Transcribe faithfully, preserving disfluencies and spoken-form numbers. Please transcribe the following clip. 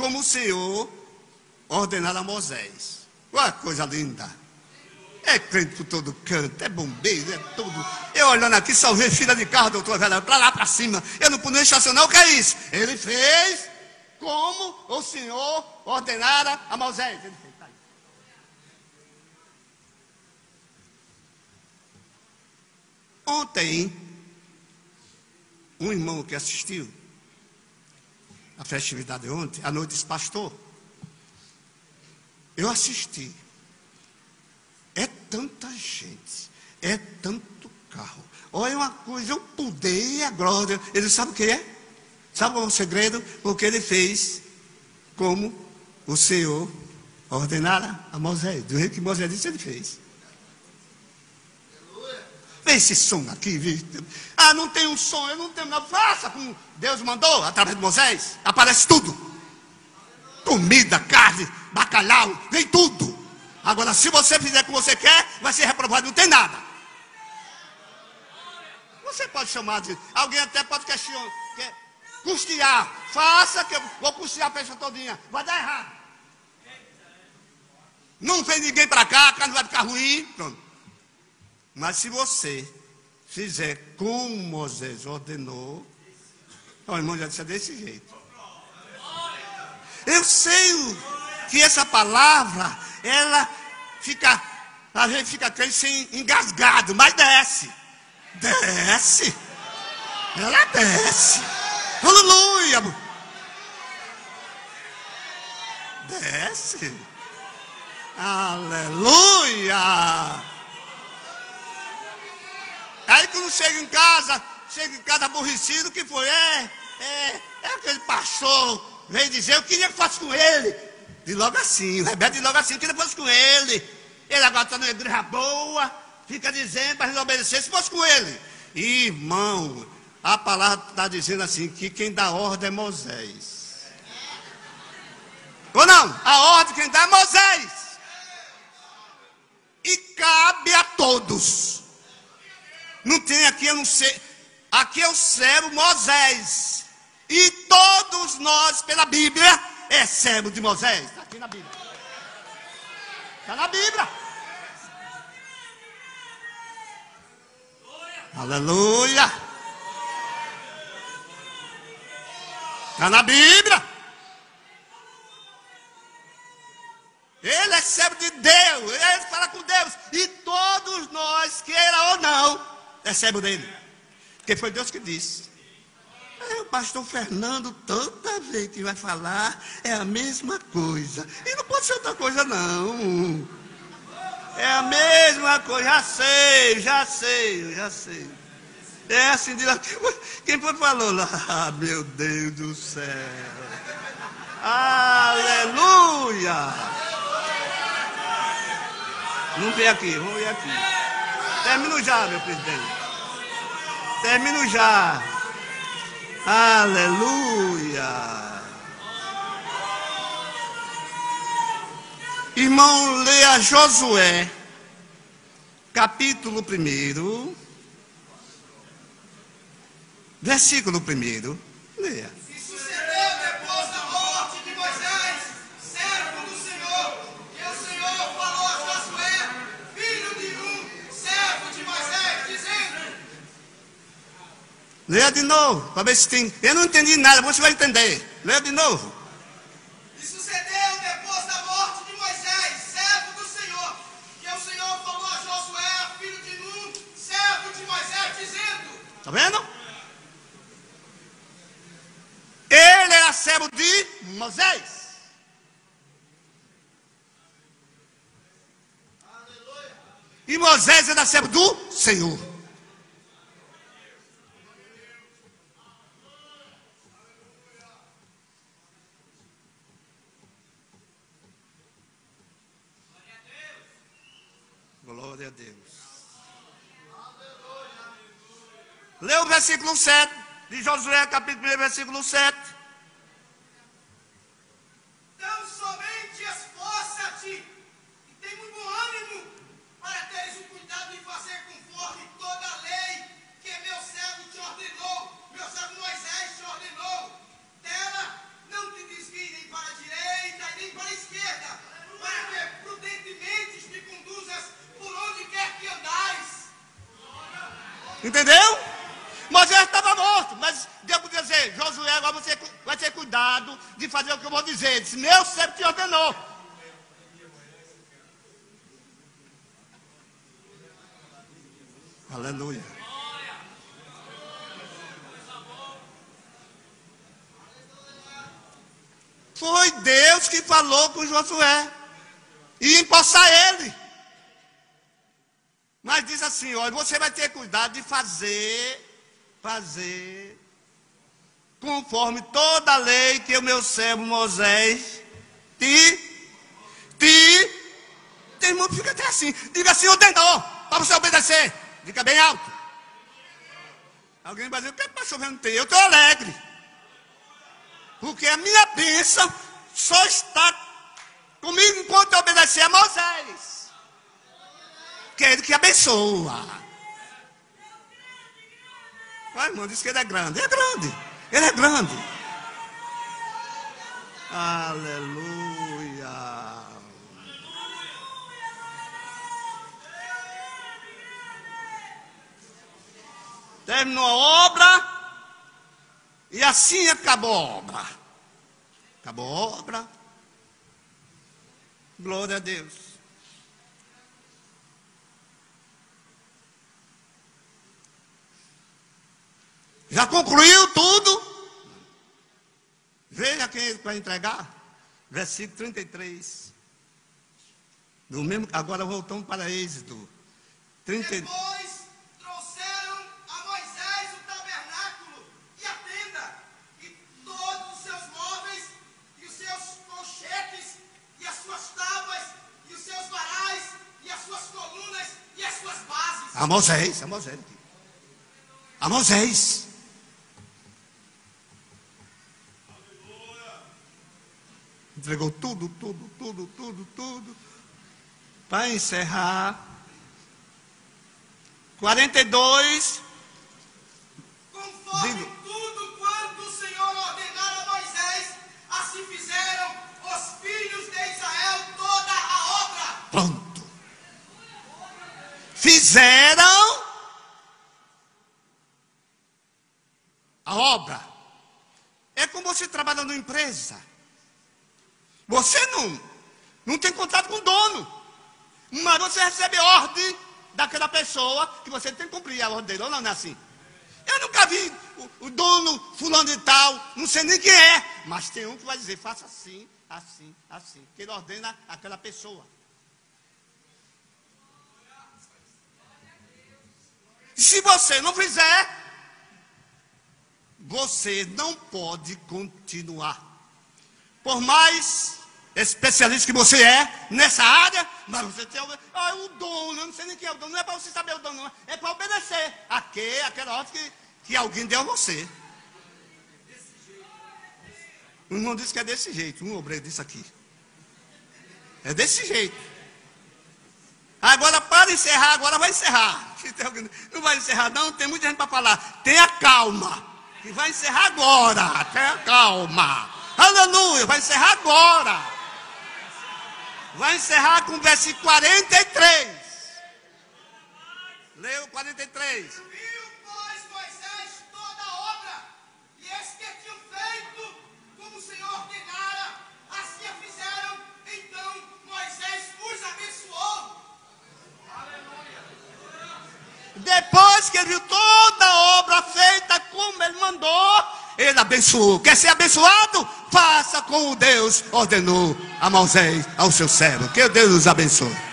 como o Senhor ordenara a Moisés. Olha que coisa linda. É crente por todo canto, é bombeiro, é tudo. Eu olhando aqui, só vejo fila de carro, doutor velho, para lá para cima. Eu não pude estacionar, o que é isso? Ele fez como o Senhor ordenara a Moisés. Ele fez, tá aí. Ontem, um irmão que assistiu a festividade ontem, à noite, disse: pastor, eu assisti. É tanta gente, é tanto carro. Olha uma coisa, eu pudei a glória. Ele sabe o que é? Sabe qual é o segredo? Porque ele fez como o Senhor ordenara a Moisés. Do jeito que Moisés disse, ele fez. Vê esse som aqui, viu? Ah, não tem um som, eu não tenho nada. Faça como Deus mandou, através de Moisés. Aparece tudo. Comida, carne, bacalhau, vem tudo. Agora, se você fizer o que você quer, vai ser reprovado, não tem nada. Você pode chamar de... Alguém até pode questionar, quer custear. Faça que eu vou custear a festa todinha. Vai dar errado. Não vem ninguém para cá, a carne vai ficar ruim. Pronto. Mas se você fizer como Moisés ordenou... O irmão já disse, é desse jeito. Eu sei que essa palavra... Ela fica, a gente fica crente sem engasgado, mas desce. Desce. Ela desce. Aleluia. Desce. Aleluia. Aí quando chega em casa, chega em casa aborrecido, o que foi? É, é, é aquele pastor veio dizer, eu queria que fosse com ele. De logo assim, o Rebeca de logo assim, que depois com ele. Ele agora está numa igreja boa, fica dizendo para desobedecer, se fosse com ele. Irmão, a palavra está dizendo assim, que quem dá ordem é Moisés. Ou não? A ordem quem dá é Moisés. E cabe a todos. Não tem aqui, eu não sei. Aqui é o servo Moisés. E todos nós, pela Bíblia, é servo de Moisés. Está aqui na Bíblia. Está na Bíblia. Aleluia. Está na Bíblia. Ele é servo de Deus. Ele fala com Deus. E todos nós, queira ou não, é servo dele. Porque foi Deus que disse. É, o pastor Fernando, toda vez que vai falar, é a mesma coisa. E não pode ser outra coisa, não. É a mesma coisa. Já sei, já sei, já sei. É assim, de lá. Quem foi que falou lá? Ah, meu Deus do céu. Aleluia. Não vem aqui, vamos ver aqui. Termino já, meu presidente. Termino já. Aleluia. Irmão, leia Josué, capítulo primeiro, versículo primeiro. Leia. E sucedeu depois da morte de Moisés, servo do Senhor, que o Senhor falou a Josué, filho de Nun, servo de Moisés, dizendo... Leia de novo, para ver se tem... Eu não entendi nada, você vai entender. Leia de novo. E sucedeu depois da morte de Moisés, servo do Senhor, que o Senhor falou a Josué, filho de Nun, servo de Moisés, dizendo... Está vendo? Ele era servo de Moisés. E Moisés era servo do Senhor. Glória a Deus. Lê o versículo sete de Josué, capítulo um, versículo sete. Tão somente esforça-te e tem muito bom ânimo para teres o cuidado de fazer conforme toda a lei que meu servo te ordenou, meu servo Moisés te ordenou. Dela não te desvie nem para diante Entendeu? Moisés estava morto, mas Deus podia dizer: Josué, agora você vai ter cuidado de fazer o que eu vou dizer. Ele disse: meu servo te ordenou. Aleluia. Foi Deus que falou com Josué e empossar ele. Mas diz assim: olha, você vai ter cuidado de fazer, fazer, conforme toda a lei que o meu servo Moisés te, te, teu irmão fica até assim, diga assim: ordenou, para você obedecer, diga bem alto. Alguém vai dizer: o que está chovendo tem? Eu estou alegre, porque a minha bênção só está comigo enquanto eu obedecer a Moisés, que é ele que abençoa. O irmão disse que ele é grande. É grande. Ele é grande. Aleluia. Terminou a obra e assim acabou a obra. Acabou a obra. Glória a Deus. Já concluiu tudo? Veja quem ele vai entregar. Versículo trinta e três. Do mesmo, agora voltamos para Êxodo. trinta... Depois trouxeram a Moisés o tabernáculo e a tenda, e todos os seus móveis, e os seus colchetes, e as suas tábuas, e os seus varais, e as suas colunas, e as suas bases. A Moisés, a Moisés. A Moisés. Entregou tudo, tudo, tudo, tudo, tudo. Para encerrar. quarenta e dois. Conforme Digo. tudo quanto o Senhor ordenara a Moisés, assim fizeram os filhos de Israel toda a obra. Pronto. Fizeram a obra. É como você trabalha numa empresa. Você não, não tem contato com o dono, mas você recebe ordem daquela pessoa que você tem que cumprir a ordem dele, ou não, não é assim? Eu nunca vi o, o dono fulano de tal, não sei nem quem é, mas tem um que vai dizer: faça assim, assim, assim, que ele ordena aquela pessoa. Se você não fizer, você não pode continuar. Por mais especialista que você é nessa área, mas você tem ah, o dono, eu não sei nem quem é o dono, não é para você saber o dono, não, é para obedecer aquele, aquela ordem que, que alguém deu a você. O irmão disse que é desse jeito, um obreiro disse aqui. É desse jeito. Agora, para encerrar, agora vai encerrar. Não vai encerrar não, tem muita gente para falar. Tenha calma, que vai encerrar agora. Tenha calma. Aleluia, vai encerrar agora. Vai encerrar com o versículo quarenta e três. Leu quarenta e três. Viu, pois, Moisés toda a obra, e eis que tinham feito como o Senhor ordenara, assim a fizeram. Então Moisés os abençoou. Depois que ele viu toda a obra feita como ele mandou, ele abençoou. Quer ser abençoado? Faça como Deus ordenou a Moisés, ao seu servo. Que Deus os abençoe.